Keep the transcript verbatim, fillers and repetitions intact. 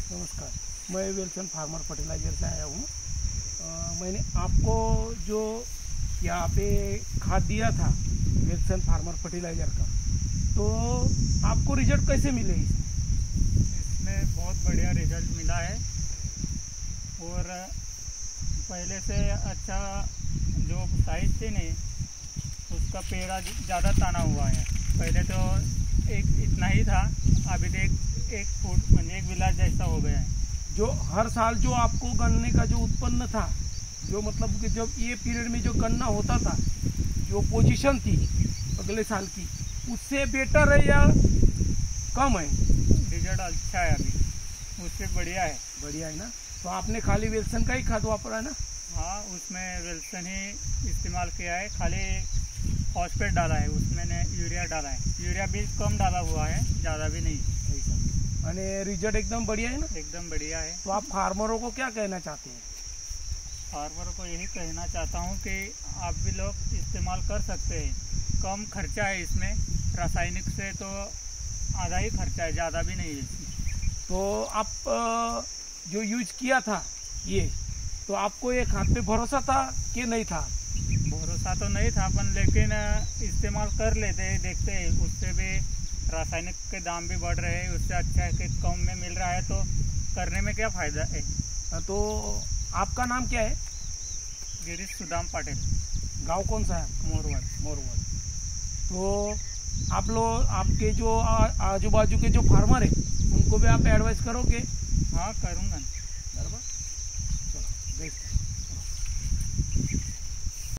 नमस्कार, मैं Wilson farmer fertiliser से आया हूँ। मैंने आपको जो यहाँ पे खाद दिया था विल्सन फार्मर फर्टिलाइजर का, तो आपको रिजल्ट कैसे मिले इसमें? इसमें बहुत बढ़िया रिजल्ट मिला है और पहले से अच्छा जो साइज थी नहीं उसका पेड़ा ज़्यादा ताना हुआ है। पहले तो एक इतना ही था, अभी देख एक फुट मतलब एक विलास जैसा हो गया है। जो हर साल जो आपको गन्ने का जो उत्पन्न था, जो मतलब कि जब ये पीरियड में जो गन्ना होता था, जो पोजीशन थी अगले साल की, उससे बेटर है या कम है? रिजल्ट अच्छा है, अभी उससे बढ़िया है। बढ़िया है ना? तो आपने खाली विल्सन का ही खाद वापरा है ना? हाँ, उसमें विल्सन ही इस्तेमाल किया है, खाली फॉस्फेट डाला है, उसमें ने यूरिया डाला है। यूरिया भी कम डाला हुआ है, ज़्यादा भी नहीं। ऐसा, अरे रिजल्ट एकदम बढ़िया है ना? एकदम बढ़िया है। तो आप फार्मरों को क्या कहना चाहते हैं? फार्मरों को यही कहना चाहता हूँ कि आप भी लोग इस्तेमाल कर सकते हैं। कम खर्चा है इसमें, रासायनिक से तो आधा ही खर्चा है, ज़्यादा भी नहीं है इसमें। तो आप जो यूज किया था ये, तो आपको ये खाद पे भरोसा था कि नहीं था? भरोसा तो नहीं था, पर लेकिन इस्तेमाल कर लेते हैं, देखते हैं। उससे भी रासायनिक के दाम भी बढ़ रहे हैं, उससे अच्छा है कि कम में मिल रहा है, तो करने में क्या फ़ायदा है। तो आपका नाम क्या है? गिरीश सुदाम पाटिल। गांव कौन सा है? मोरवल। मोरवल। तो आप लोग, आपके जो आजू बाजू के जो फार्मर है, उनको भी आप एडवाइस करोगे? हाँ, करूँगा।